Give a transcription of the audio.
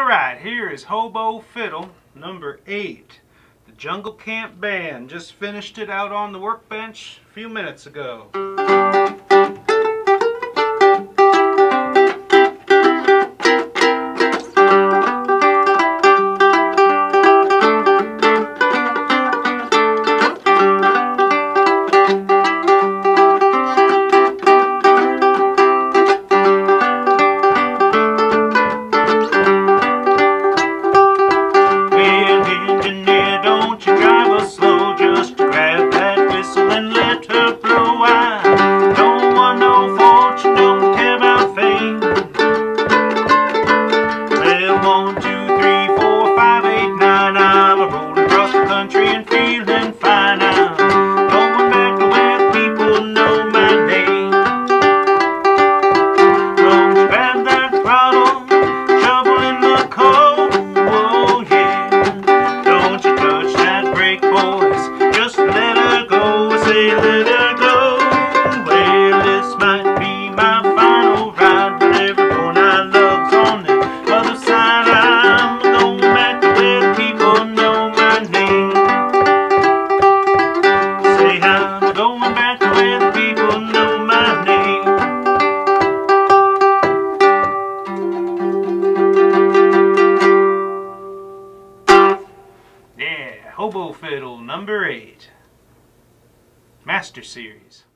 Alright, here is Hobo Fiddle number 8. The Jungle Camp Band. Just finished it out on the workbench a few minutes ago. Hobo Fiddle number 8. Master Series.